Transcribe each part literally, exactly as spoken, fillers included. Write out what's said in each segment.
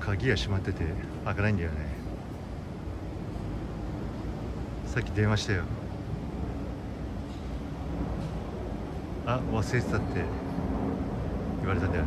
鍵が閉まってて開かないんだよね。さっき電話したよ。あ、忘れてたって言われたんだよね。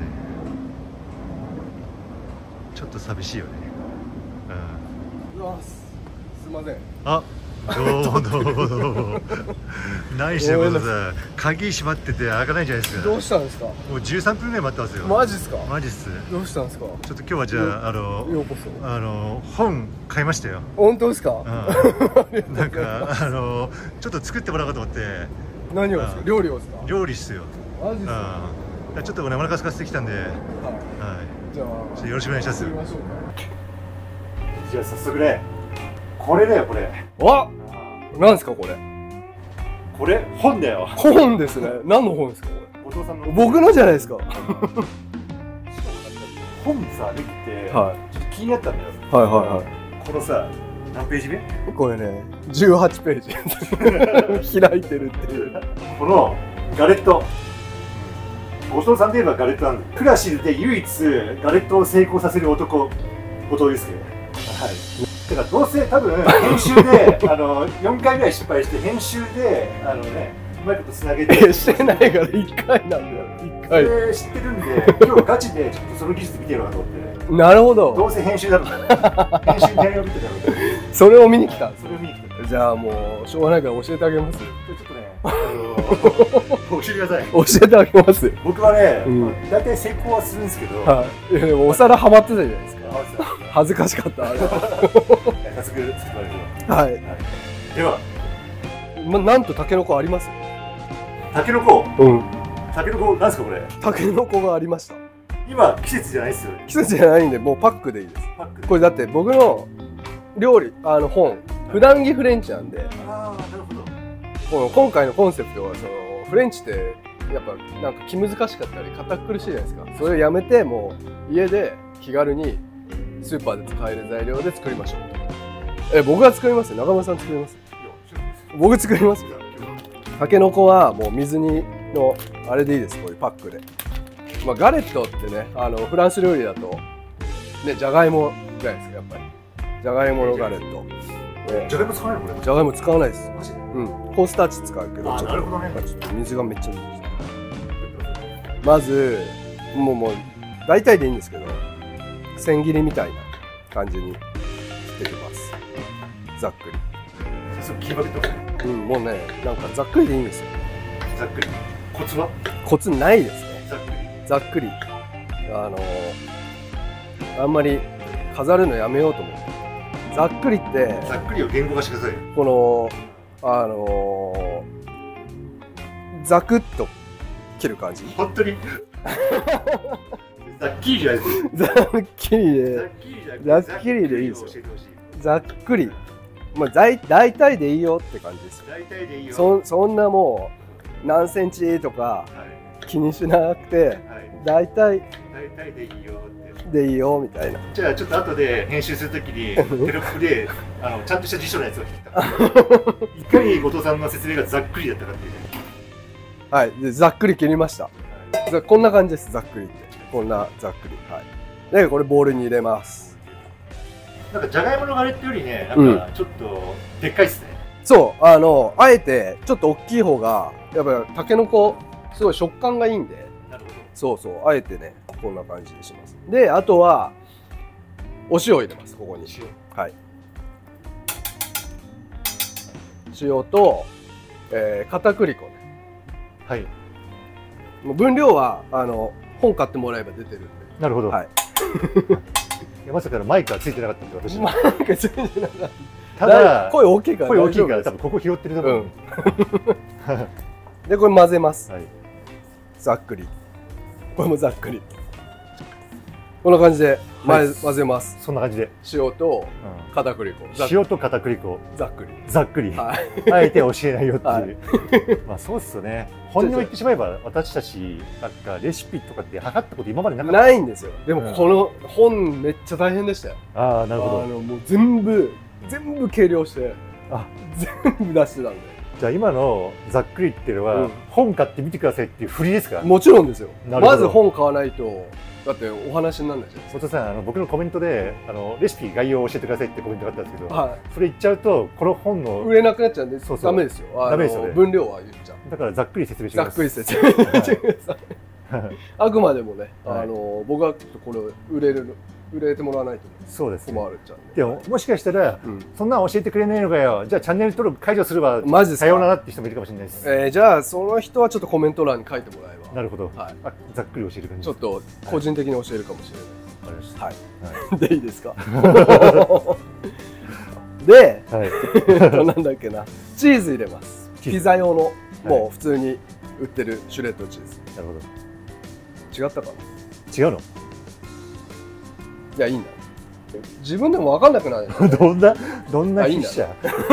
ちょっと寂しいよね。 うん。うわ、すいません。 あ、どうもどうもどうも。何してることさ、鍵閉まってて開かないじゃないですか。 どうしたんですか。 もうじゅうさんぷんぐらい待ってますよ。 マジっすか。 マジっす。 どうしたんですか。 ちょっと今日はじゃあ、あの、 ようこそ。 あの、本買いましたよ。 本当ですか。 うん、なんか、あの、ちょっと作ってもらおうかと思って。 何をですか。料理をですか。 料理っすよ。 マジっすか。 うん、ちょっとお腹空かせてきたんで。はい。はい。 じゃあ、 ちょっとよろしくお願いします。 行きましょうか。 じゃあ、早速ね。これだよ、これ。 わ。なんですか、これ。 これ、本だよ。 本ですね。何の本ですか、これ。 お父さんの。 僕のじゃないですか。 本さ、見て。 はい。 ちょっと気になったんだよ。 はいはいはい。 このさ、何ページ目？ これね、じゅうはちページ開いてるっていう。 このガレット、後藤さんといえばガレットなんで、クラシルで唯一ガレットを成功させる男、後藤ですけど、はい。だからどうせ多分編集であのよんかいぐらい失敗して編集であのね、うまいことつなげてしてないからいっかいなんだよ。いっかい。 それ知ってるんで、今日ガチでちょっとその技術見てやろうかと思って。 なるほど。 どうせ編集だろう編集にやりを見てたので、 それを見に来た。 それを見に来た。 じゃあもうしょうがないから教えてあげます。 ちょっとね、あの教えてください。 教えてあげます。 僕はね、 うん、 大体成功はするんですけど、 はい。いやでもお皿はまってたじゃないですか。恥ずかしかった。あれ。 早速作ってもらえるけど。 はい。 では、 ま、なんとタケノコあります。 タケノコ。 うん。 タケノコ、なんですかこれ。 タケノコがありました。 今季節じゃないですよね。 季節じゃないんで、もうパックでいいです。 パック。 これだって僕の料理、あの本、普段着フレンチなんで。 ああ、なるほど。 この今回のコンセプトは、そのフレンチってやっぱなんか気難しかったり堅苦しいじゃないですか。それをやめて、もう家で気軽にスーパーで使える材料で作りましょう。え、僕が作りますよ。中村さん作ります。僕作りますよ。タケノコはもう水煮のあれでいいです。こういうパックで。まあ、ガレットってね、あのフランス料理だとね、じゃがいもじゃないですか、やっぱり。じゃがいものガレット。 じゃがいも使わないのこれ。 じゃがいも使わないです。 マジで。 うん。コーンスターチ使うけど、 あ、なるほどね。 ちょっと水がめっちゃ出てきた。まず、もうもう大体でいいんですけど、千切りみたいな感じに切っていきます。ざっくり。 そう切り分けた。 うん、もうね、なんかざっくりでいいんですよ。 ざっくり。コツは？ コツないですね。 ざっくり。 ざっくり。あのー、あんまり飾るのやめようと思って。ざっくりって。 ざっくりを言語化してください。 この、あのー、ざくっと切る感じ。 本当に。ざっきりじゃないです。 ざっきりで。ざっきりでいいですよ。ざっくり。まあ、だい大体でいいよって感じですよ。 大体でいいよ。 そ、そんなもう何センチとか気にしなくて、はい、大体大体でいいよってでいいよみたいな。 じゃあちょっと後で編集するときにテロップであのちゃんとした辞書のやつを切った。いかに後藤さんの説明がざっくりだったかっていう。 はい、でざっくり切りました。はい、こんな感じです。ざっくりってこんなざっくり。はい。でこれボウルに入れます。 なんかじゃがいものガレットよりね、なんかちょっとでっかいっすね。 うん、そう、あのあえてちょっと大きい方がやっぱたけのこすごい食感がいいんで。 なるほど。そうそう、あえてねこんな感じにします。であとはお塩入れます。ここに塩。はい。塩と、えー、片栗粉ね。はい。もう分量はあの本買ってもらえば出てるんで。 なるほど。はい。まさかのマイクはついてなかったんで私。マイクついてなかった。ただ声大きいから。声大きいから多分ここ拾ってると思う。でこれ混ぜます。はい。ざっくり。これもざっくり。こんな感じで混ぜ、混ぜます。そんな感じで。塩と片栗粉。塩と片栗粉。ざっくり。ざっくり。はい。あえて教えないよっていう。まあそうっすよね。本音を言ってしまえば私たちなんかレシピとかって測ったこと今までなかった。ないんですよ。でもこの本めっちゃ大変でしたよ。ああなるほど。あのもう全部全部計量してあ全部出してたんで。じゃあ今のざっくりっていうのは本買ってみてくださいっていう振りですか。もちろんですよ。まず本買わないとだってお話にならないじゃないですか。 お父さん、あの僕のコメントであのレシピ概要を教えてくださいってコメントがあったんですけど、はい、それ言っちゃうとこの本の売れなくなっちゃうんで、そうそうダメですよ。ダメですよね。分量は言っちゃう。 だからざっくり説明します。 ざっくり説明してください。あくまでもね、はい、あの僕はこれ売れる売れてもらわないとそうです、ね、 困るっちゃう、ね、 でももしかしたら、うん、そんなの教えてくれないのかよ、じゃあチャンネル登録解除すればマジですか、 さようならって人もいるかもしれないです。 えー、じゃあその人はちょっとコメント欄に書いてもらえば。 なるほど、はい、あざっくり教える感じ。 ちょっと個人的に教えるかもしれないです。はい、はい、でいいですか。で、はい、なんだっけな、チーズ入れます。ピザ用のもう普通に売ってるシュレッドチーズ。 なるほど。 違ったかな。 違うの？ いやいいんだ。自分でも分かんなくなる。 どんなどんな筆者。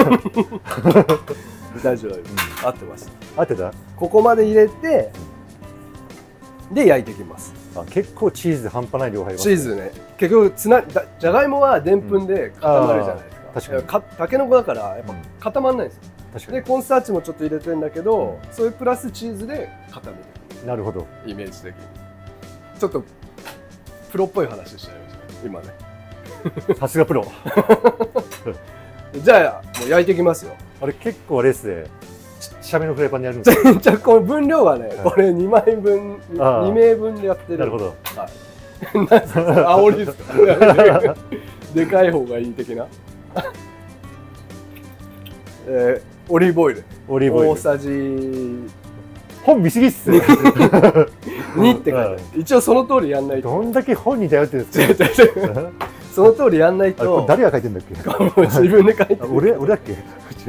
大丈夫、合ってます。 合ってた？ ここまで入れてで焼いていきます。 あ、結構チーズ半端ない量入ります。 チーズね。結局つなじゃがいもはでんぷんで固まるじゃないですか。確かに。たけのこだからやっぱ固まらないんですよ。確かに。でコーンスターチもちょっと入れてるんだけど、それプラスチーズで固めて。 なるほど。 イメージ的に。ちょっとプロっぽい話しちゃいました今ね。 さすがプロ。 じゃあもう焼いていきますよ。 あれ結構あれですね。ちっちゃめのフライパンでやるんですか。じゃあこの分量はね、これにまいぶん、にめいぶんでやってる。 なるほど。 はい。煽りですか。でかい方がいい的な。えー、オリーブオイル。 オリーブオイル。 大さじ。 本見すぎっす。 にって書いてある。一応その通りやんないと。 どんだけ本に頼ってるんですか。 その通りやんないと。 誰が書いてんだっけ。 自分で書いてる。 俺俺だっけ。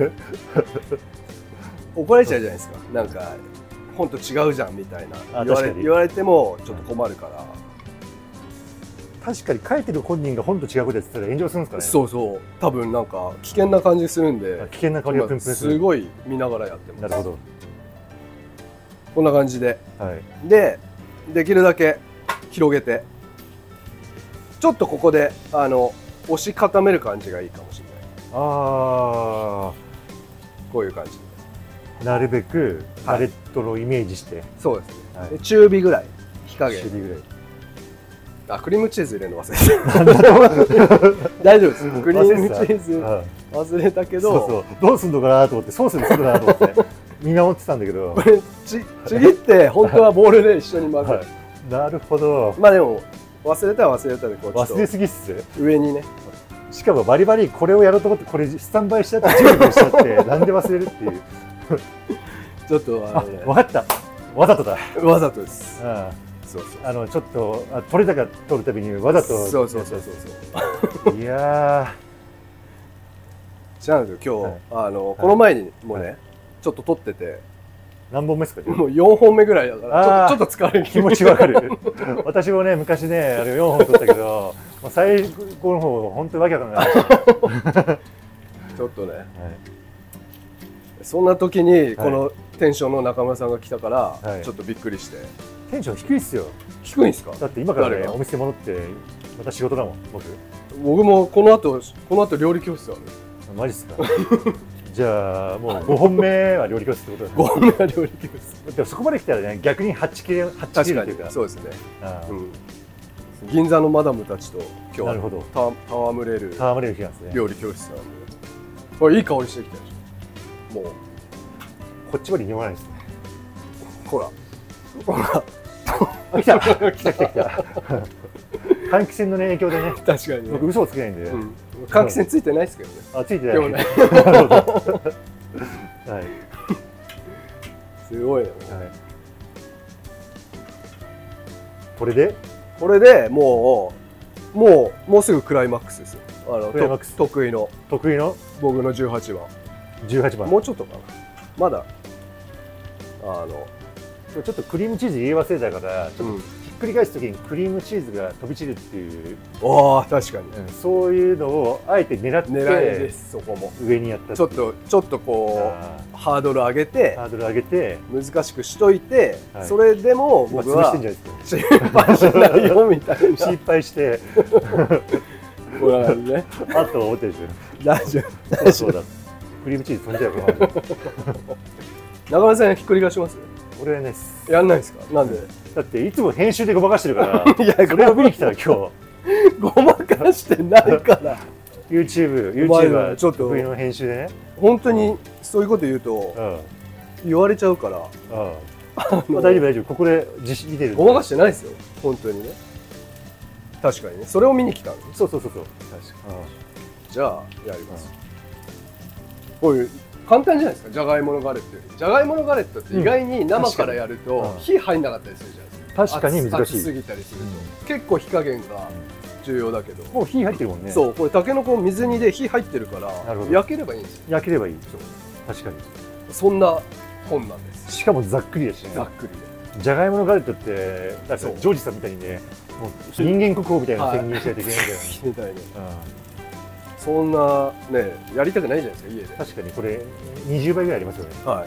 怒られちゃうじゃないですか。なんか本と違うじゃんみたいな言われ言われてもちょっと困るから。 確かに書いてる本人が本と違うことやってたら炎上するんですかね。 そうそう。多分なんか危険な感じするんで。 危険な香りがプンプンする。 すごい見ながらやってます。 なるほど。 こんな感じで、 はい、 でできるだけ広げてちょっとここであの押し固める感じがいいかもしれない。 ああ、 こういう感じでなるべくガレットのイメージして、はい、 そうですね、はい、で中火ぐらい火加減。 中火ぐらい。 あ、クリームチーズ入れるの忘れて大丈夫です。クリームチーズ忘れたけど、 そうそうどうすんのかなと思ってソースにするかなと思って見守ってたんだけど、 これちちぎって本当はボウルで一緒に混ぜる、はい、 なるほど。 まあでも忘れたら忘れたでこうちょっと忘れすぎっす。 上にね。 しかもバリバリこれをやろうと思ってこれスタンバイしちゃって準備しちゃってなんで忘れるっていうちょっとあの、ね、 分かった、わざとだ。 わざとです。 ああ、そうそう、あのちょっとあ取れたか取るたびにわざと。 そうそうそうそうそう。 いやー、違うんですよ今日、はい、あのこの前にもね、はい、ちょっと撮ってて。 何本目ですか。 もうよんほんめぐらいだからちょっと疲れる。 気持ちわかる。私もね昔ねあれよんほん撮ったけど最後の方本当にわけわかんない。 ちょっとね、はい、そんな時にこのテンションの中村さんが来たから、はい、ちょっとびっくりして。 テンション低いっすよ。 低いんですか。 だって今からねお店戻ってまた仕事だもん僕。 僕もこの後この後料理教室ある。 マジっすか。じゃあもうごほんめは料理教室ってことだね。 ごほんめは料理教室。 でもそこまで来たらね逆にはち切れはち切れっていうか。 そうですね。うん、銀座のマダムたちと今日は戯れる戯れる日なんですね。 料理教室なんで。これいい香りしてきたでしょ。もうこっちまで匂わないですね。 ほらほら。 来た来た来た来た。換気扇の影響でね。 確かに。 僕嘘をつけないんで。 換気扇ついてないですけどね。 あ、ついてない。はい。 すごいよね。 これで？ これでもうもうもうすぐクライマックスですよ。あの得意の得意の僕のじゅうはちばん。 じゅうはちばん。 もうちょっとかな。まだあのちょっとクリームチーズ入れ忘れたから。ちょっとひっくり返すときにクリームチーズが飛び散るっていう。 ああ確かに、 うん、そういうのをあえて狙って狙いです。そこも上にやったちょっとちょっとこうハードル上げてハードル上げて難しくしといて、はい、それでも僕は失敗しないよみたいな失敗してこれはねあと思ってるでしょ。大丈夫。 そうだクリームチーズ飛んじゃうから。 中村さんひっくり返します。 俺はねやんないですか。なんで？ だっていつも編集でごまかしてるからいやそれを見に来たら今日ごまかしてないから YouTube、YouTuber ちょっと得意の編集でね、 本当にそういうこと言うと言われちゃうから、 大丈夫大丈夫、ここで実施見てる。 ごまかしてないですよ本当にね。確かにね、それを見に来たの。 そうそうそうそう、 確かに。じゃあやります。こういう簡単じゃないですか、じゃがいものガレットより。じゃがいものガレットって意外に生からやると火入んなかったりするじゃないですか。 確かに難しい。 熱すぎたりすると結構火加減が重要だけど、 もう火入ってるもんね。 そう、これたけのこ水煮で火入ってるから焼ければいいんですよ。 焼ければいい。確かにそんな本なんです。 しかもざっくりだしね。 ざっくりでじゃがいものガレットってなんかジョージさんみたいにね、もう人間国宝みたいな宣言しないといけないみたいなみたいな。 そんなねやりたくないじゃないですか家で。 確かにこれにじゅうばいぐらいありますよね。 はい。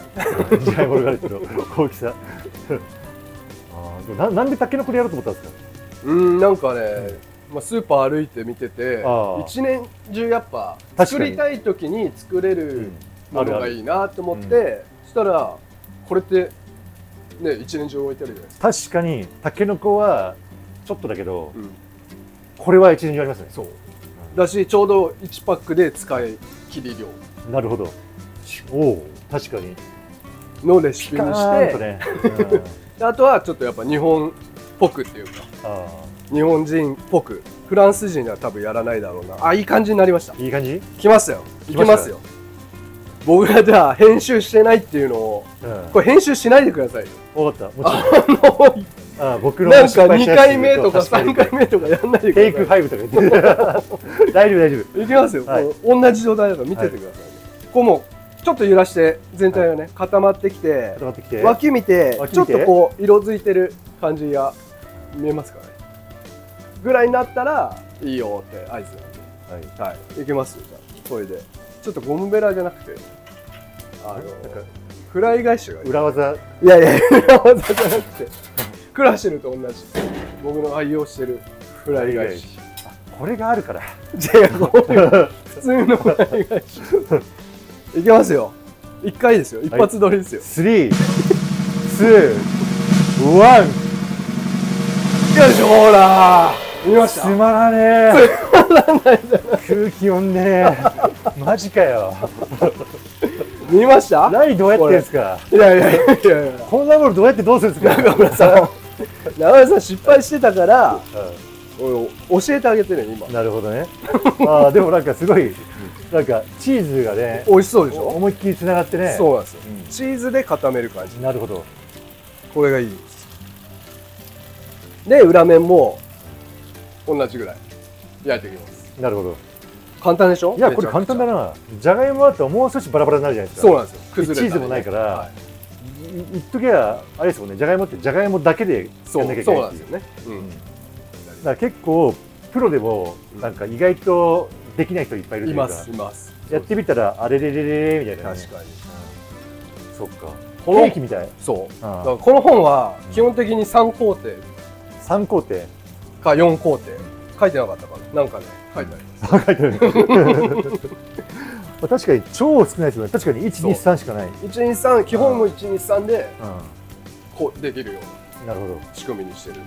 じゃがいものガレットの大きさ。あななんでたけのこでやろうと思ったんですか。 うんなんかね、まあスーパー歩いて見てて一年中やっぱ作りたい時に作れるものがいいなと思って、そしたらこれってね一年中置いてあるじゃないですか。 確かにたけのこはちょっとだけど、うん、これは一年中ありますね。 そうだしちょうどいちパックで使い切り量。 なるほど。おお確かにのレシピにして、ねうん、あとはちょっとやっぱ日本っぽくっていうか日本人っぽく、フランス人は多分やらないだろうな。あいい感じになりました。 いい感じきますよ。いきますよ。僕がじゃあ編集してないっていうのを、うん、これ編集しないでくださいよ。 分かった。もちろん。ああ僕のなんかにかいめとかさんかいめとかやんないでください。 テイクファイブとか言って大丈夫大丈夫。 いきますよ、はい、同じ状態だから見ててくださいね、はい、こうもうちょっと揺らして全体がね、はい、固まってきて、 固まってきて脇見てちょっとこう色づいてる感じが見えますかねぐらいになったらいいよって合図なんで、はい、はい、いきますよ。じゃあこれでちょっとゴムベラじゃなくてあのなんかフライ返しが裏技。 いやいや裏技じゃなくてクラシルと同じ僕の愛用してるフライ返し。 これがあるから。 じゃあこれ普通のフライ返しいきますよ。いっかいですよ。一発撮りですよ。 スリー、ツー、ワン。 よいしょ、ほら見ました。 つまらねえ。 つまらないじゃない。 空気読んねえ。マジかよ。 見ました。 何どうやってんですか。 いやいやいやいやこんなものどうやってどうするんですか。 中村さん中村さん失敗してたから、うん、教えてあげてね今。 なるほどね。ああでもなんかすごいなんかチーズがね美味しそうでしょ。 思いっきりつながってね。 そうなんですよ、うん、チーズで固める感じ。 なるほど。 これがいいです。で裏面も同じぐらい焼いていきます。なるほど。簡単でしょ。 いやこれ簡単だな。じゃがいもだともう少しバラバラになるじゃないですか。 そうなんですよ。崩れたりね、 チーズもないから、はい、言っときゃあれですもんね。じゃがいもってじゃがいもだけでやんなきゃいけない。そうなんですよね、うん、だから結構プロでもなんか意外とできない人いっぱいいるというか、いますいます。やってみたらあれれれれれみたいな、ね、確かに、うん、そっかケーキみたい。そう、だからこの本は基本的にさんこうてい、さんこうていかよんこうてい書いてなかったかな。なんかね書いてあります。書いてある。確かに超少ないですよね。確かにいちにさんしかない。いちにさん基本もいちにさんでこうできるような、なるほど仕組みにしてる。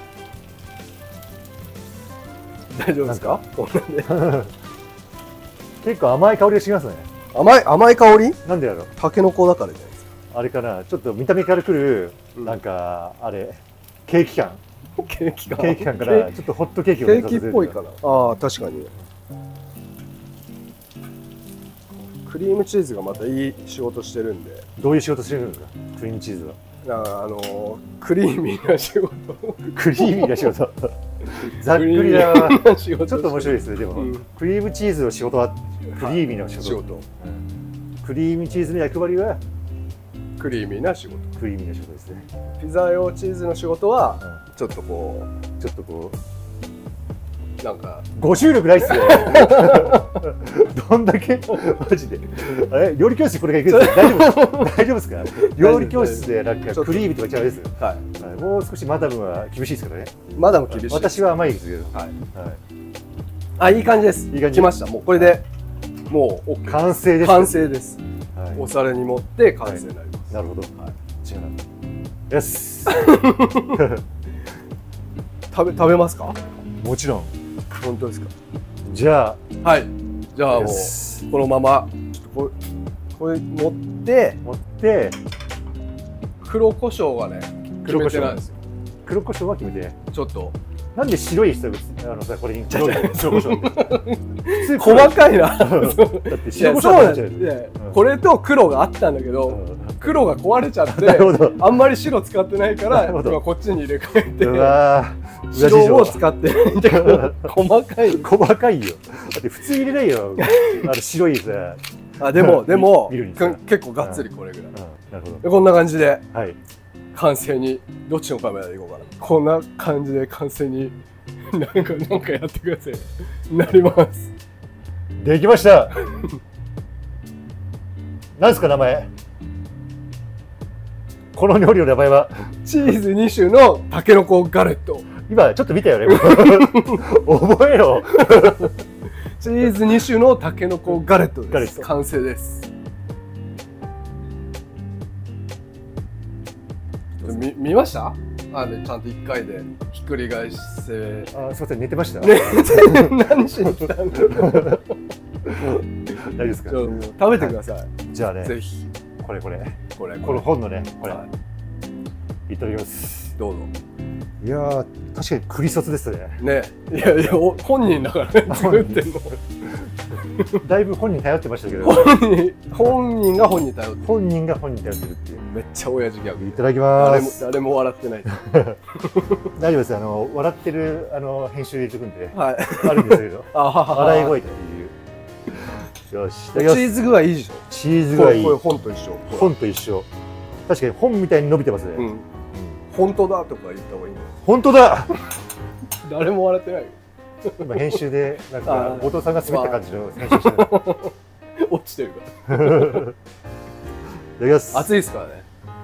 大丈夫ですか？結構甘い香りがしますね。甘い甘い香り？なんでやろう？タケノコだからじゃないですか。あれかな。ちょっと見た目からくるなんかあれケーキ感。ケーキ感。ケーキ感からちょっとホットケーキをケーキっぽいかな。ああ確かに。クリームチーズがまたいい仕事してるんで。どういう仕事してるんですか？クリームチーズは。あのクリーミーな仕事。クリーミーな仕事。ざっくりだな。ちょっと面白いですね。でも、うん、クリームチーズの仕事はクリーミーな仕事。はい、仕事うん、クリームチーズの役割はクリーミーな仕事。クリーミーな仕事ですね。ピザ用チーズの仕事は、うん、ちょっとこうちょっとこうなんかご収録ないっすね。どんだけマジで。あれ料理教室これがいくんですか？大丈夫大丈夫ですか？料理教室でなんかクリームとか違うです。はい。もう少しマダムは厳しいですからね。マダム厳しい。私は甘いですけど。はい。はい。あいい感じです。いい感じ。来ました。もうこれでもう完成です。完成です。お皿に盛って完成になります。なるほど。はい。違う。 よし食べ食べますか？ もちろん。 本当ですか？ じゃあ、はい。じゃあもうこのままちょっとこれこれ持って持って黒胡椒がね黒胡椒なんですよ。 黒胡椒は決めて。 ちょっとなんで白い人あのさこれに黒胡椒細かいな。 だって白胡椒なんでこれと黒があったんだけど黒が壊れちゃってあんまり白使ってないから今こっちに入れ替えて白を使って細かい細かいよ。だって普通入れないよあの白いさ。 あでもでも結構がっつりこれぐらい。 なるほど。 こんな感じではい完成にどっちのカメラでいこうかな。こんな感じで完成になんかなんかやってください。なります。 できました。何ですか名前？この料理の名前はチーズに種のタケノコガレット。 今ちょっと見たよね。覚えろ。 チーズに種のタケノコガレットです。完成です。見, 見ましたあれちゃんといっかいでひっくり返して。 あすいません寝てました。 ね、何しに来たんだろう。 大丈夫ですか？ 食べてください、はい、 じゃあねぜひこれこれこれこの本のねこれ、はい、いただきます。 どうぞ。 いやー確かにクリソツですね。 ねいやいや本人だからね作ってんの。 だいぶ本人頼ってましたけど本人本人が本人頼って本人が本人頼ってるっていう。 めっちゃ親父ギャグ。 いただきます。 誰も誰も笑ってない。 大丈夫です。あの笑ってるあの編集入れてくんで、 はい、 あるんですけど笑い声っていう。よし。 チーズ具合いいでしょ。 チーズ具合いい。 これ本と一緒。 本と一緒。確かに本みたいに伸びてますね。うん。 本当だとか言った方がいいの。 本当だ。 誰も笑ってないよ。 今編集でなんか後藤さんが滑った感じの編集してる。 落ちてるから。いただきます。 熱いですからね。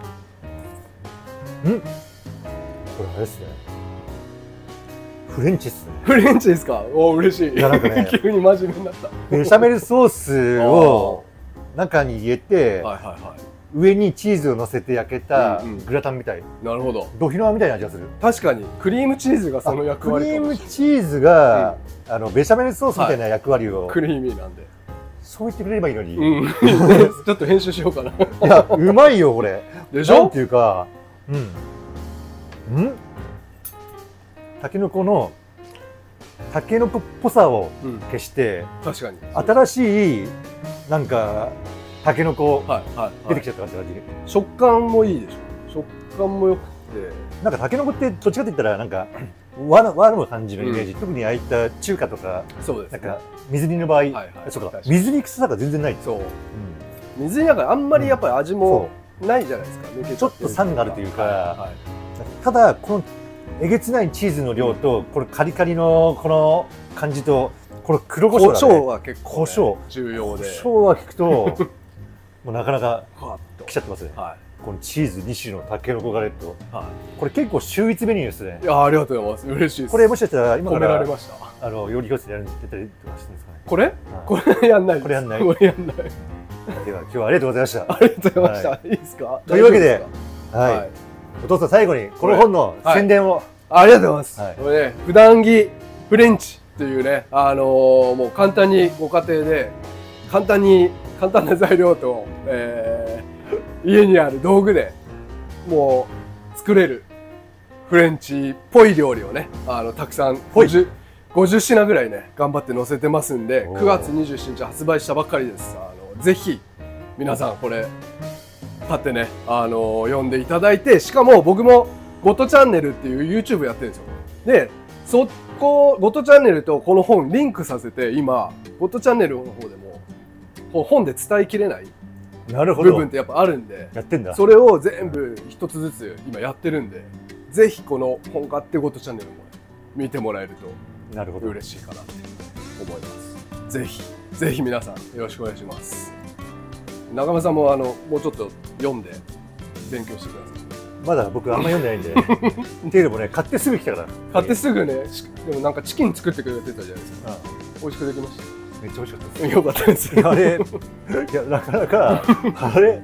ん？これあれですね。フレンチですね。 フレンチですか。おお嬉しい。いやなんかね急に真面目になった。 ベシャメルソースを中に入れて。はいはいはい。上にチーズを乗せて焼けたグラタンみたい。 なるほど。 ドフィノワみたいな味がする。 確かにクリームチーズがその役割かもしれない。 クリームチーズがあのベシャメルソースみたいな役割を。 クリーミーなんで。 そう言ってくれればいいのに。 ちょっと編集しようかな。いやうまいよこれ。 でしょ？ なんていうか、うん。ん？タケノコのタケノコっぽさを消して、 確かに新しいなんか。タケノコ出てきちゃった感じ。 食感もいいでしょ。食感もよくてなんかタケノコってどっちかって言ったらなんか和の和の感じのイメージ、うん、特にああいった中華とかそうです、ね、 なんか水煮の場合、はいはい、そうか水煮臭さが全然ない。そう、 うん、水煮だからあんまりやっぱり味もないじゃないですか、 うん、ちょっと酸があるというか、はいはい、ただこのえげつないチーズの量とこれカリカリのこの感じとこの黒胡椒だね。 胡椒は結構、ね、 胡椒重要で胡椒は聞くともうなかなか来ちゃってますね。はい、このチーズに種のタケノコガレット。はい、これ結構秀逸メニューですね。 いやありがとうございます。嬉しいです。 これもしかしたら今から褒められました。 あの料理教室でやるんでたりとかしてるんですかね。 これ？はい、これやんない。 これやんない。 これやんない。 では今日はありがとうございました。 ありがとうございました。はい、いいですか？ というわけで、はい、はい、お父さん最後にこの本の宣伝を。 はい、ありがとうございます。はい、これね普段着フレンチっていうねあのー、もう簡単にご家庭で簡単に簡単な材料と、えー、家にある道具でもう作れるフレンチっぽい料理をねあのたくさんごじゅう、ごじゅっ品ぐらいね頑張って載せてますんでくがつにじゅうしちにち発売したばっかりです。あのぜひ皆さんこれ買ってねあの読んでいただいて、しかも僕もゴッドチャンネルっていう YouTube やってるんですよ。でそこゴッドチャンネルとこの本リンクさせて今ゴッドチャンネルの方でも本で伝えきれない部分ってやっぱあるんで、 やってんだ。 それを全部一つずつ今やってるんで、ぜひこの本買ってゴッドチャンネルも見てもらえるとなるほど嬉しいかなって思います。ぜひぜひ皆さんよろしくお願いします。中村さんもあのもうちょっと読んで勉強してください。 まだ僕あんま読んでないんでっていうのもね買ってすぐ来たから買ってすぐね。でもなんかチキン作ってくれてたじゃないですか。美味しくできました。 めっちゃ美味しかったです。 よかったです。 あれいやなかなかあれ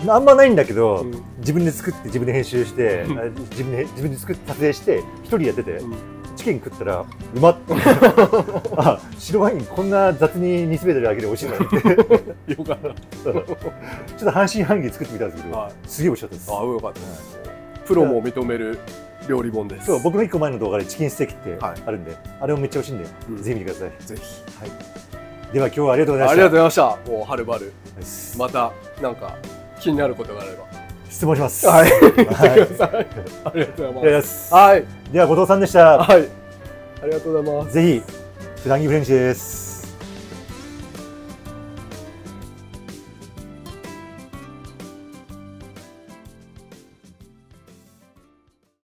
あんまないんだけど、うん、自分で作って自分で編集して、うん、自分で自分で作って撮影して一人やってて、うん、チキン食ったらうまっあ、白ワインこんな雑に煮詰めてるだけで美味しいのにってよかったちょっと半信半疑作ってみたんですけど、はい、すげえ美味しかったです。 ああ、よかったです、ね、プロも認める料理本です。 そう、僕のいっこまえの動画でチキンステーキってあるんで、はい、あれもめっちゃ美味しいんで、うん、ぜひ見てください。 ぜひ。 はい。では今日はありがとうございました。 ありがとうございました。もうはるばる。またなんか気になることがあれば質問します。 はい。言ってください。ありがとうございます。 はい。では後藤さんでした。 はい。ありがとうございます。 ぜひフランギーフレンチです。